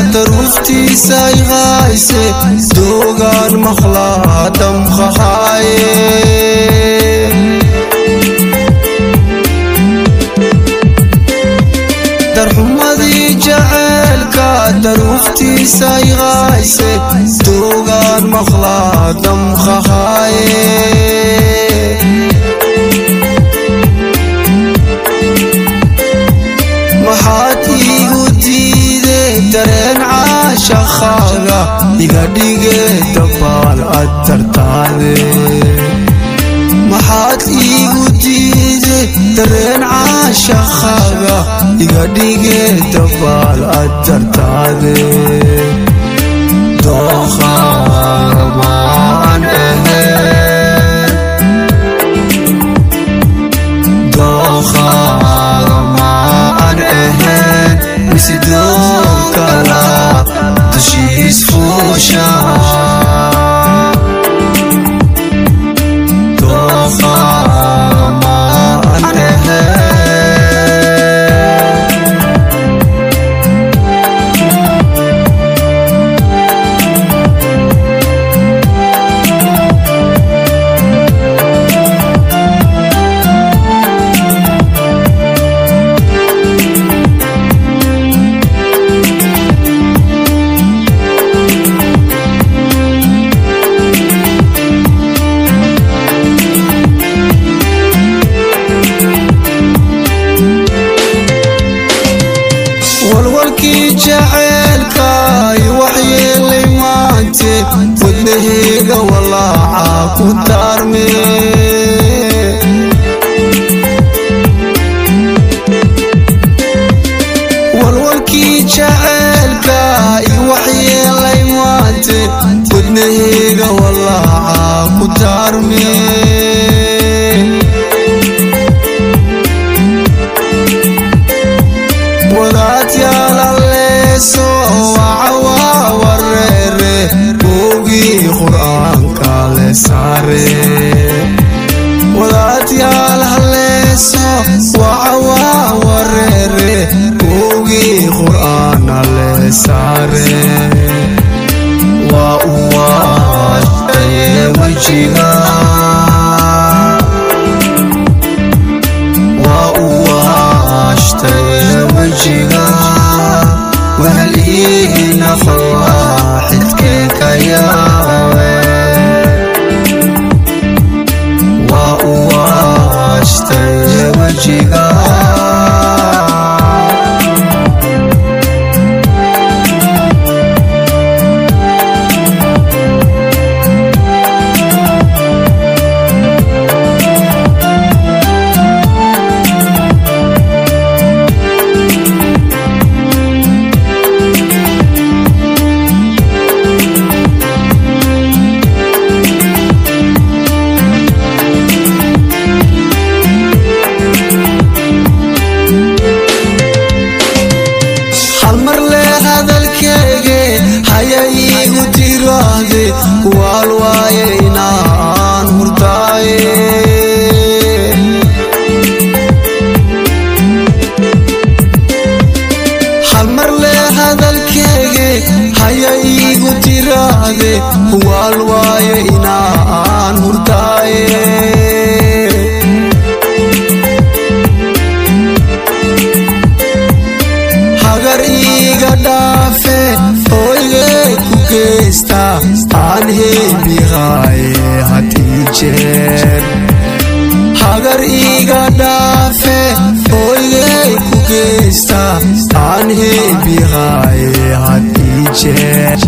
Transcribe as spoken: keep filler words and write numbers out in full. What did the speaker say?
daruuftii sayqaayse doogaan maqlaa damqanaaye darxumadii jacaylka daruuftii sayqaayse doogaan maqlaa damqanaaye maxaad iigu diiday dareen caashaqaaga iga dhigay dabaal ad tartaade maxaad iigu diiday dareen caashaqaaga iga dhigay dabaal ad tartaade dookhaaga maan ahayn dookhaaga maan ahayn mise dookala dushiis fuusha dookhaaga maan ahayn walwalkii jacaylka waxii limaante wadnahayga walaaca ku taarme walwalkii jacaylka waxii limaante wadnahayga walaaca ku taarme wadaad yaalaleeso wacawa wareere buugii qur'aanka le saare wadaad yaalaleeso wacawa wareere buugii qur'aana le saare waa u waashtaye wejiga waa u waashtaye wejiga wahliina fawaaxidkee ka yaawe waa u waashtaye wejiga waal waaye inaan hurdaaye hal mar le hadalkeege haya iigu tiraahde waal waaye inaan hurdaaye hagar iiga dhaafe ooygey ku geysta aan heebihaaye haddii jeer hagar iiga dhaafe ooygey ku geysta aan heebihaaye haddii jeer